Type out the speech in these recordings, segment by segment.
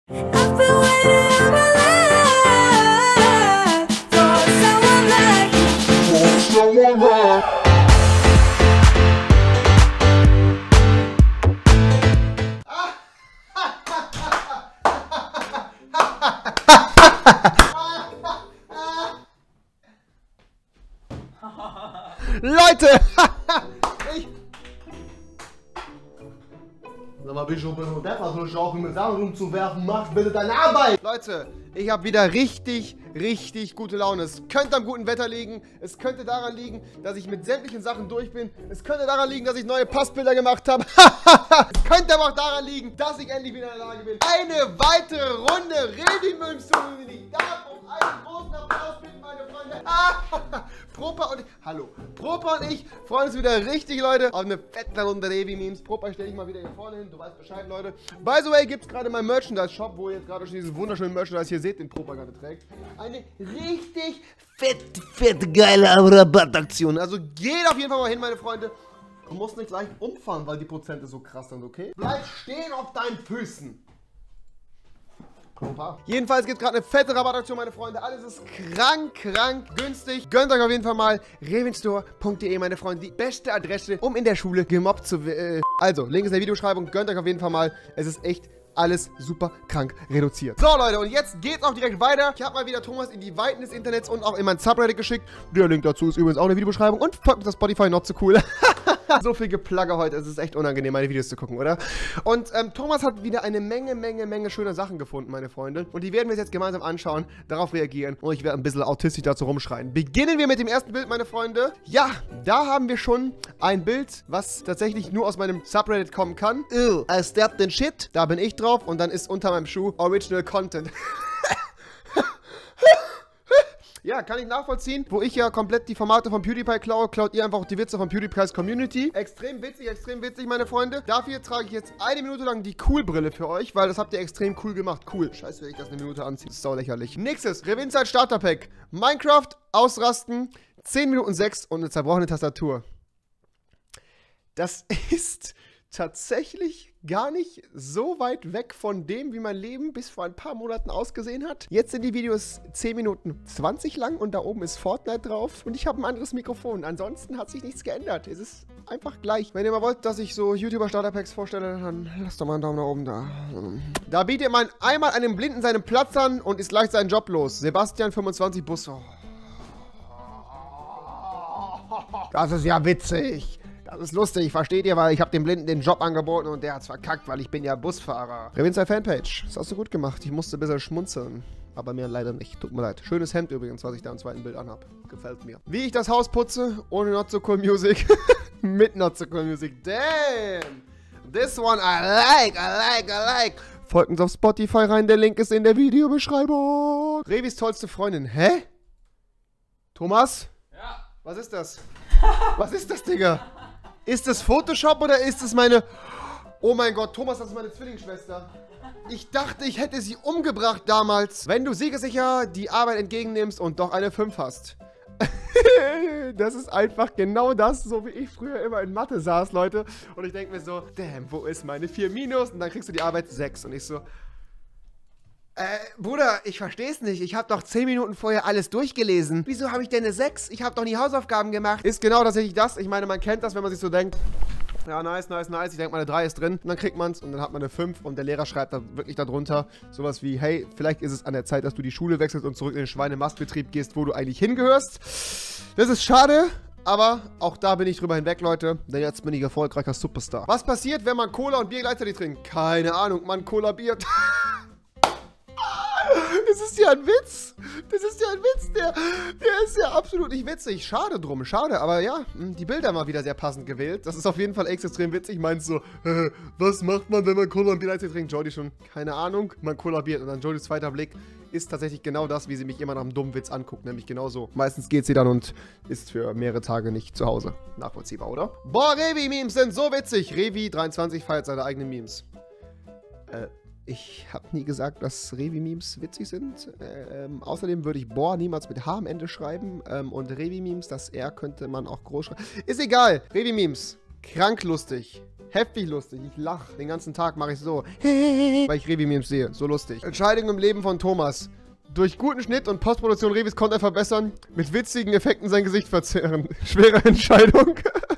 Leute! Sag mal, bist du beim Depper, soll ich auch mit Sachen rumzuwerfen? Mach bitte deine Arbeit! Leute, ich habe wieder richtig gute Laune. Es könnte am guten Wetter liegen. Es könnte daran liegen, dass ich mit sämtlichen Sachen durch bin. Es könnte daran liegen, dass ich neue Passbilder gemacht habe. Es könnte aber auch daran liegen, dass ich endlich wieder in der Lage bin, eine weitere Runde Revi-Memes zu gewinnen. Ich darf um einen großen Applaus bitten, meine Freunde. Propa und ich, hallo, Propa und ich freuen uns wieder richtig, Leute, auf eine fette Runde Revi-Memes. Propa stelle ich mal wieder hier vorne hin, du weißt Bescheid, Leute. By the way, gibt es gerade meinen Merchandise-Shop, wo ihr jetzt gerade schon diesen wunderschönen Merchandise hier seht, den Propa gerade trägt. Eine richtig fett geile Rabattaktion. Also geht auf jeden Fall mal hin, meine Freunde. Du musst nicht gleich umfahren, weil die Prozente so krass sind, okay? Bleib stehen auf deinen Füßen. Jedenfalls gibt es gerade eine fette Rabattaktion, meine Freunde. Alles ist krank günstig. Gönnt euch auf jeden Fall mal revenstore.de, meine Freunde. Die beste Adresse, um in der Schule gemobbt zu werden. Also, Link ist in der Videobeschreibung. Gönnt euch auf jeden Fall mal. Es ist echt alles super krank reduziert. So, Leute, und jetzt geht's auch direkt weiter. Ich habe mal wieder Thomas in die Weiten des Internets und auch in mein Subreddit geschickt. Der Link dazu ist übrigens auch in der Videobeschreibung. Und folgt uns auf Spotify, not so cool. So viel Geplagge heute, es ist echt unangenehm, meine Videos zu gucken, oder? Und Thomas hat wieder eine Menge schöner Sachen gefunden, meine Freunde. Und die werden wir uns jetzt gemeinsam anschauen, darauf reagieren. Und ich werde ein bisschen autistisch dazu rumschreien. Beginnen wir mit dem ersten Bild, meine Freunde. Ja, da haben wir schon ein Bild, was tatsächlich nur aus meinem Subreddit kommen kann. I stepped den Shit. Da bin ich drauf und dann ist unter meinem Schuh Original Content. Ja, kann ich nachvollziehen. Wo ich ja komplett die Formate von PewDiePie klaue, klaut ihr einfach auch die Witze von PewDiePie's Community. Extrem witzig, meine Freunde. Dafür trage ich jetzt eine Minute lang die Cool-Brille für euch, weil das habt ihr extrem cool gemacht. Cool. Scheiße, wenn ich das eine Minute anziehe. Das ist sau lächerlich. Nächstes, Revinzeit Starter Pack. Minecraft, ausrasten, 10 Minuten 6 und eine zerbrochene Tastatur. Das ist tatsächlich gar nicht so weit weg von dem, wie mein Leben bis vor ein paar Monaten ausgesehen hat. Jetzt sind die Videos 10 Minuten 20 lang und da oben ist Fortnite drauf und ich habe ein anderes Mikrofon. Ansonsten hat sich nichts geändert. Es ist einfach gleich. Wenn ihr mal wollt, dass ich so YouTuber-Starterpacks vorstelle, dann lasst doch mal einen Daumen nach oben da. Da bietet man einmal einem Blinden seinen Platz an und ist gleich seinen Job los. Sebastian 25 Bus. Oh. Das ist ja witzig. Das ist lustig, versteht ihr, weil ich habe dem Blinden den Job angeboten und der hat's verkackt, weil ich bin ja Busfahrer. Revinzeit Fanpage, das hast du gut gemacht. Ich musste ein bisschen schmunzeln, aber mir leider nicht. Tut mir leid. Schönes Hemd übrigens, was ich da im zweiten Bild anhab. Gefällt mir. Wie ich das Haus putze, ohne Not So Cool Music. Mit Not So Cool Music. Damn! This one I like. Folgt uns auf Spotify rein, der Link ist in der Videobeschreibung. Revis tollste Freundin. Hä? Thomas? Ja. Was ist das? Was ist das, Digga? Ist das Photoshop oder ist es meine... Oh mein Gott, Thomas, das ist meine Zwillingsschwester. Ich dachte, ich hätte sie umgebracht damals. Wenn du siegesicher die Arbeit entgegennimmst und doch eine 5 hast. Das ist einfach genau das, so wie ich früher immer in Mathe saß, Leute. Und ich denke mir so, damn, wo ist meine 4 minus? Und dann kriegst du die Arbeit 6. Und ich so... Bruder, ich versteh's nicht. Ich habe doch 10 Minuten vorher alles durchgelesen. Wieso habe ich denn eine 6? Ich habe doch nie Hausaufgaben gemacht. Ist genau tatsächlich das. Ich meine, man kennt das, wenn man sich so denkt, ja, nice. Ich denke, meine 3 ist drin. Und dann kriegt man's und dann hat man eine 5 und der Lehrer schreibt da wirklich darunter sowas wie, hey, vielleicht ist es an der Zeit, dass du die Schule wechselst und zurück in den Schweinemastbetrieb gehst, wo du eigentlich hingehörst. Das ist schade. Aber auch da bin ich drüber hinweg, Leute, denn jetzt bin ich erfolgreicher Superstar. Was passiert, wenn man Cola und Bier gleichzeitig trinkt? Keine Ahnung, man kollabiert. Das ist ja ein Witz. Das ist ja ein Witz. Der ist ja absolut nicht witzig. Schade drum, schade. Aber ja, die Bilder mal wieder sehr passend gewählt. Das ist auf jeden Fall extrem witzig. Meinst so, was macht man, wenn man Cola und Bier gleichzeitig trinkt? Jody schon, keine Ahnung. Man kollabiert. Und dann Jodys zweiter Blick ist tatsächlich genau das, wie sie mich immer nach einem dummen Witz anguckt. Nämlich genau so. Meistens geht sie dann und ist für mehrere Tage nicht zu Hause. Nachvollziehbar, oder? Boah, Revi-Memes sind so witzig. Revi23 feiert seine eigenen Memes. Ich habe nie gesagt, dass Revi-Memes witzig sind. Außerdem würde ich Boah niemals mit H am Ende schreiben. Und Revi-Memes, das R könnte man auch groß schreiben. Ist egal. Revi-Memes. Krank lustig. Heftig lustig. Ich lache. Den ganzen Tag mache ich so. Weil ich Revi-Memes sehe. So lustig. Entscheidung im Leben von Thomas. Durch guten Schnitt und Postproduktion Revis Content verbessern. Mit witzigen Effekten sein Gesicht verzerren. Schwere Entscheidung.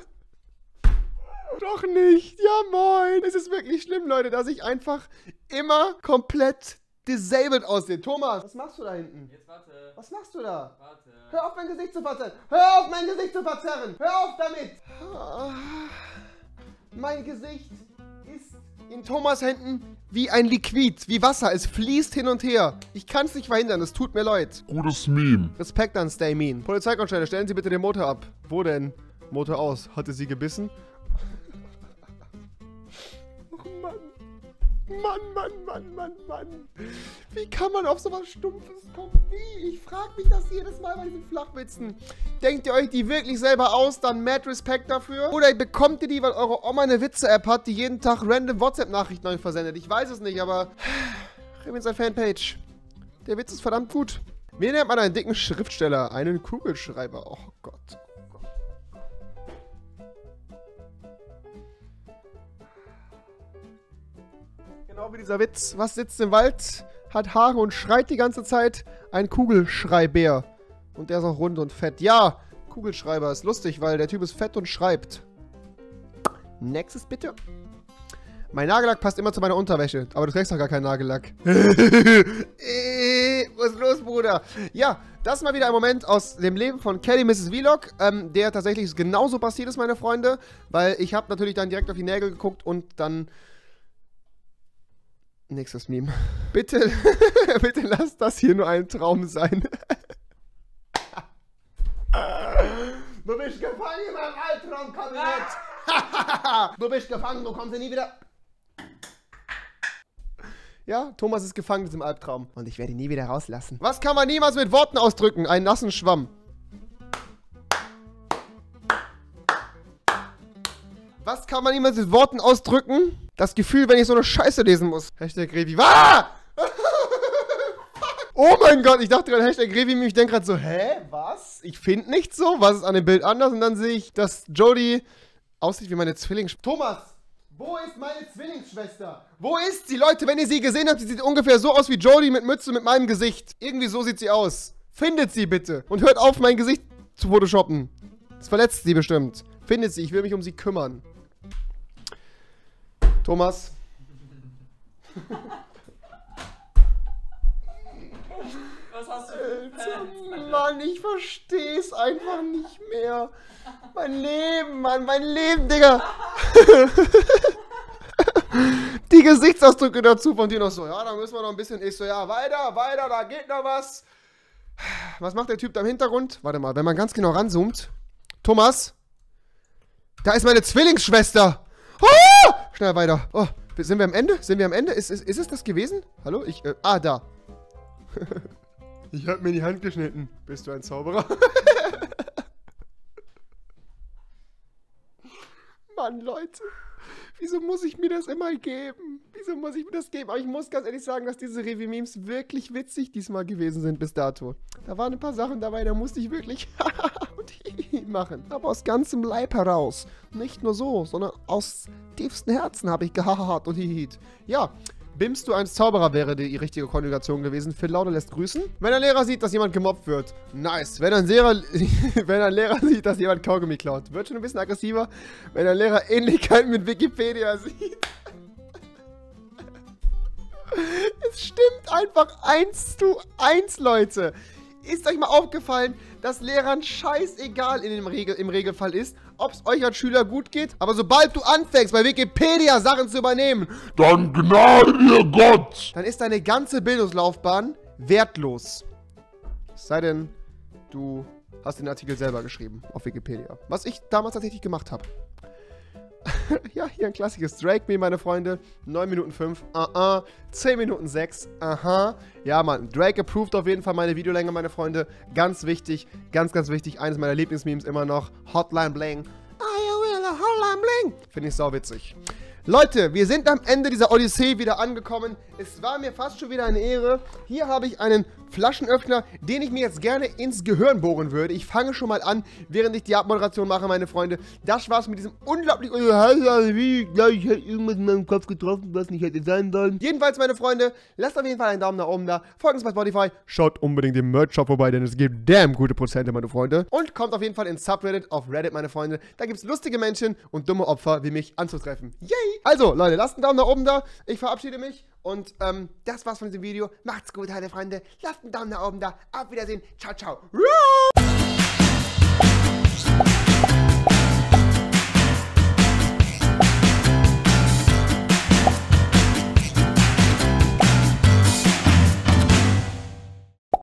Doch nicht. Ja, moin. Es ist wirklich schlimm, Leute, dass ich einfach immer komplett disabled aussehe. Thomas, was machst du da hinten? Jetzt warte. Was machst du da? Warte. Hör auf, mein Gesicht zu verzerren. Hör auf, mein Gesicht zu verzerren. Hör auf damit. Mein Gesicht ist in Thomas Händen wie ein Liquid, wie Wasser. Es fließt hin und her. Ich kann es nicht verhindern, es tut mir leid. Gutes Meme. Respekt an Stay Mean. Polizeikonstelle, stellen Sie bitte den Motor ab. Wo denn? Motor aus. Hatte sie gebissen? Oh Mann. Mann. Wie kann man auf sowas Stumpfes kommen? Wie? Ich frage mich das jedes Mal bei diesen Flachwitzen. Denkt ihr euch die wirklich selber aus, dann mad Respekt dafür? Oder bekommt ihr die, weil eure Oma eine Witze-App hat, die jeden Tag random WhatsApp-Nachrichten euch versendet? Ich weiß es nicht, aber Revin sein Fanpage. Der Witz ist verdammt gut. Wie nennt man einen dicken Schriftsteller? Einen Kugelschreiber. Oh Gott. Genau wie dieser Witz. Was sitzt im Wald, hat Haare und schreit die ganze Zeit? Ein Kugelschreibär. Und der ist auch rund und fett. Ja, Kugelschreiber ist lustig, weil der Typ ist fett und schreibt. Nächstes bitte. Mein Nagellack passt immer zu meiner Unterwäsche. Aber du trägst doch gar keinen Nagellack. Was ist los, Bruder? Ja, das ist mal wieder ein Moment aus dem Leben von Kelly Mrs. Vlog, der tatsächlich genauso passiert ist, meine Freunde. Weil ich habe natürlich dann direkt auf die Nägel geguckt und dann... Nächstes Meme. Bitte, bitte lasst das hier nur ein Traum sein. Du bist gefangen in meinem Albtraumkabinett. Du bist gefangen, du kommst nie wieder. Ja, Thomas ist gefangen in diesem Albtraum. Und ich werde ihn nie wieder rauslassen. Was kann man niemals mit Worten ausdrücken? Einen nassen Schwamm. Was kann man niemals mit Worten ausdrücken? Das Gefühl, wenn ich so eine Scheiße lesen muss. Hashtag Revi. Ah! Oh mein Gott, ich dachte gerade Hashtag Revi. Ich denke gerade so, hä? Was? Ich finde nicht so. Was ist an dem Bild anders? Und dann sehe ich, dass Jodie aussieht wie meine Zwillingsschwester. Thomas! Wo ist meine Zwillingsschwester? Wo ist sie? Leute, wenn ihr sie gesehen habt, sie sieht ungefähr so aus wie Jodie mit Mütze mit meinem Gesicht. Irgendwie so sieht sie aus. Findet sie bitte. Und hört auf, mein Gesicht zu photoshoppen. Das verletzt sie bestimmt. Findet sie, ich will mich um sie kümmern. Thomas. Was hast du? Mann, ich verstehe es einfach nicht mehr. Mein Leben, Mann, mein Leben, Digga. Die Gesichtsausdrücke dazu von dir noch so. Ja, da müssen wir noch ein bisschen. Ich so, ja, weiter, da geht noch was. Was macht der Typ da im Hintergrund? Warte mal, wenn man ganz genau ranzoomt. Thomas. Da ist meine Zwillingsschwester. Ah! Schnell weiter. Oh, sind wir am Ende? Sind wir am Ende? Ist es das gewesen? Hallo? Da. Ich hab mir die Hand geschnitten. Bist du ein Zauberer? Mann, Leute. Wieso muss ich mir das immer geben? Wieso muss ich mir das geben? Aber ich muss ganz ehrlich sagen, dass diese Revi-Memes wirklich witzig diesmal gewesen sind bis dato. Da waren ein paar Sachen dabei, da musste ich wirklich machen. Aber aus ganzem Leib heraus. Nicht nur so, sondern aus tiefstem Herzen habe ich gehahahat und hihiht. Ja, Bimst du ein Zauberer wäre die richtige Konjugation gewesen. Phil Laude lässt grüßen. Wenn ein Lehrer sieht, dass jemand gemobbt wird. Nice. Wenn ein Lehrer sieht, dass jemand Kaugummi klaut. Wird schon ein bisschen aggressiver. Wenn ein Lehrer Ähnlichkeiten mit Wikipedia sieht. Es stimmt einfach 1:1, Leute. Ist euch mal aufgefallen, dass Lehrern scheißegal im Regelfall ist, ob es euch als Schüler gut geht, aber sobald du anfängst, bei Wikipedia Sachen zu übernehmen, dann gnade dir Gott! Dann ist deine ganze Bildungslaufbahn wertlos. Es sei denn, du hast den Artikel selber geschrieben auf Wikipedia. Was ich damals tatsächlich gemacht habe. Ja, hier ein klassisches Drake-Meme, meine Freunde. 9 Minuten 5, 10 Minuten 6, Ja, Mann, Drake approved auf jeden Fall meine Videolänge, meine Freunde. Ganz wichtig, ganz wichtig. Eines meiner Lieblingsmemes immer noch. Hotline Bling. Hotline Bling. Finde ich sauwitzig. Leute, wir sind am Ende dieser Odyssee wieder angekommen. Es war mir fast schon wieder eine Ehre. Hier habe ich einen Flaschenöffner, den ich mir jetzt gerne ins Gehirn bohren würde. Ich fange schon mal an, während ich die Abmoderation mache, meine Freunde. Das war's mit diesem unglaublich... Ich hätte irgendwas in meinem Kopf getroffen, was nicht hätte sein sollen. Jedenfalls, meine Freunde, lasst auf jeden Fall einen Daumen nach oben da. Folgt uns bei Spotify. Schaut unbedingt im Merch-Shop vorbei, denn es gibt damn gute Prozente, meine Freunde. Und kommt auf jeden Fall ins Subreddit auf Reddit, meine Freunde. Da gibt's lustige Menschen und dumme Opfer wie mich anzutreffen. Yay! Also, Leute, lasst einen Daumen nach oben da. Ich verabschiede mich. Und das war's von diesem Video. Macht's gut, meine Freunde. Lasst einen Daumen nach oben da. Auf Wiedersehen. Ciao, ciao.